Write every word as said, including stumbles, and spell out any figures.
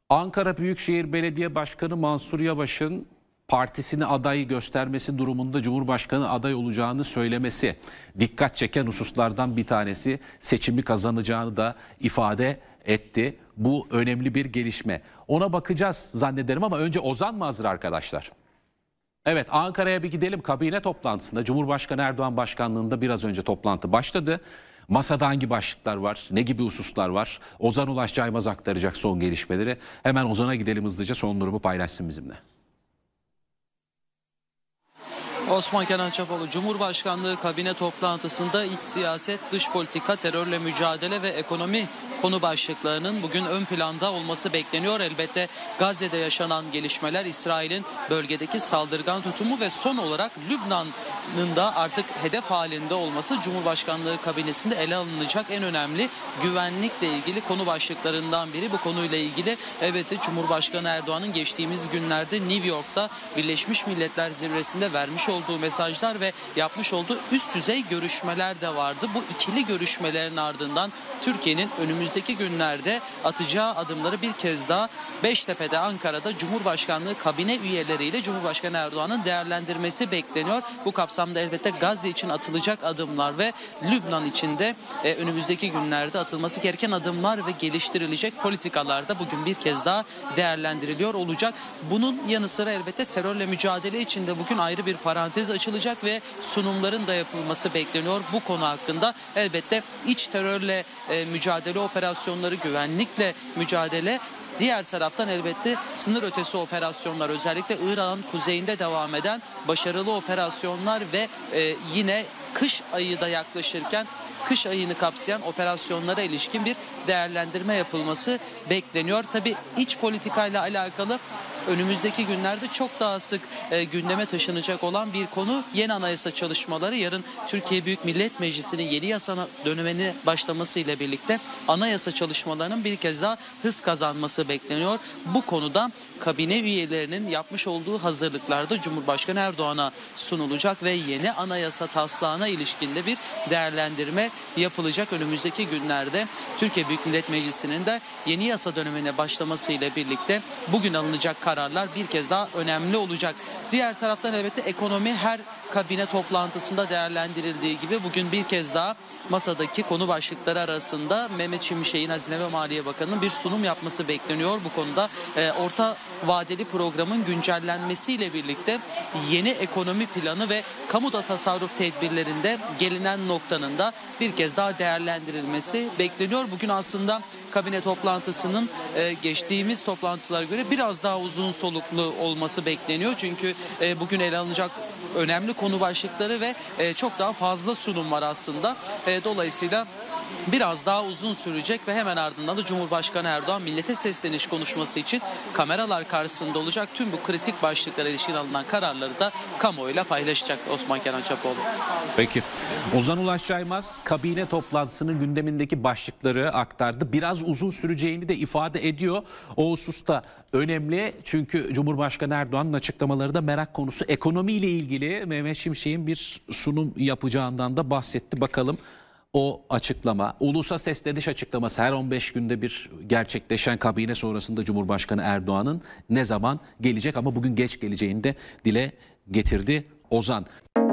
Ankara Büyükşehir Belediye Başkanı Mansur Yavaş'ın partisini aday göstermesi durumunda Cumhurbaşkanı aday olacağını söylemesi dikkat çeken hususlardan bir tanesi. Seçimi kazanacağını da ifade etti. Bu önemli bir gelişme. Ona bakacağız zannederim ama önce Ozan mı hazır arkadaşlar? Evet, Ankara'ya bir gidelim. Kabine toplantısında Cumhurbaşkanı Erdoğan başkanlığında biraz önce toplantı başladı. Masada hangi başlıklar var, ne gibi hususlar var? Ozan Ulaş Caymaz aktaracak son gelişmeleri. Hemen Ozan'a gidelim hızlıca, son durumu paylaşsın bizimle. Osman Kenan Çapalı, Cumhurbaşkanlığı kabine toplantısında iç siyaset, dış politika, terörle mücadele ve ekonomi konu başlıklarının bugün ön planda olması bekleniyor. Elbette Gazze'de yaşanan gelişmeler, İsrail'in bölgedeki saldırgan tutumu ve son olarak Lübnan'ın da artık hedef halinde olması Cumhurbaşkanlığı kabinesinde ele alınacak en önemli güvenlikle ilgili konu başlıklarından biri. Bu konuyla ilgili elbette Cumhurbaşkanı Erdoğan'ın geçtiğimiz günlerde New York'ta Birleşmiş Milletler Zirvesi'nde vermiş olduğu olduğu mesajlar ve yapmış olduğu üst düzey görüşmeler de vardı. Bu ikili görüşmelerin ardından Türkiye'nin önümüzdeki günlerde atacağı adımları bir kez daha Beştepe'de, Ankara'da Cumhurbaşkanlığı kabine üyeleriyle Cumhurbaşkanı Erdoğan'ın değerlendirmesi bekleniyor. Bu kapsamda elbette Gazze için atılacak adımlar ve Lübnan için de e, önümüzdeki günlerde atılması gereken adımlar ve geliştirilecek politikalar da bugün bir kez daha değerlendiriliyor olacak. Bunun yanı sıra elbette terörle mücadele için de bugün ayrı bir parantez açılacak ve sunumların da yapılması bekleniyor. Bu konu hakkında elbette iç terörle e, mücadele operasyonları, güvenlikle mücadele, diğer taraftan elbette sınır ötesi operasyonlar, özellikle İran'ın kuzeyinde devam eden başarılı operasyonlar ve e, yine kış ayı da yaklaşırken kış ayını kapsayan operasyonlara ilişkin bir değerlendirme yapılması bekleniyor. Tabii iç politikayla alakalı önümüzdeki günlerde çok daha sık e, gündeme taşınacak olan bir konu yeni anayasa çalışmaları. Yarın Türkiye Büyük Millet Meclisi'nin yeni yasa dönemine başlamasıyla birlikte anayasa çalışmalarının bir kez daha hız kazanması bekleniyor. Bu konuda kabine üyelerinin yapmış olduğu hazırlıklarda Cumhurbaşkanı Erdoğan'a sunulacak ve yeni anayasa taslağına ilişkin de bir değerlendirme yapılacak. Önümüzdeki günlerde Türkiye Büyük Millet Meclisi'nin de yeni yasa dönemine başlamasıyla birlikte bugün alınacak kararlar bir kez daha önemli olacak. Diğer taraftan elbette ekonomi her kabine toplantısında değerlendirildiği gibi bugün bir kez daha masadaki konu başlıkları arasında Mehmet Şimşek'in, Hazine ve Maliye Bakanı'nın bir sunum yapması bekleniyor. Bu konuda e, orta vadeli programın güncellenmesiyle birlikte yeni ekonomi planı ve kamuda tasarruf tedbirlerinde gelinen noktanın da bir kez daha değerlendirilmesi bekleniyor. Bugün aslında kabine toplantısının e, geçtiğimiz toplantılara göre biraz daha uzun soluklu olması bekleniyor. Çünkü e, bugün ele alınacak önemli konu başlıkları ve e, çok daha fazla sunum var aslında. E, dolayısıyla biraz daha uzun sürecek ve hemen ardından da Cumhurbaşkanı Erdoğan millete sesleniş konuşması için kameralar karşısında olacak. Tüm bu kritik başlıklara ilişkin alınan kararları da kamuoyuyla paylaşacak Osman Kenan Çapalı. Peki. Ozan Ulaş Caymaz kabine toplantısının gündemindeki başlıkları aktardı. Biraz uzun süreceğini de ifade ediyor. O hususta önemli çünkü Cumhurbaşkanı Erdoğan'ın açıklamaları da merak konusu. Ekonomiyle ilgili Mehmet Şimşek'in bir sunum yapacağından da bahsetti. Bakalım o açıklama, ulusa sesleniş açıklaması her on beş günde bir gerçekleşen kabine sonrasında Cumhurbaşkanı Erdoğan'ın ne zaman gelecek ama bugün geç geleceğini de dile getirdi Ozan.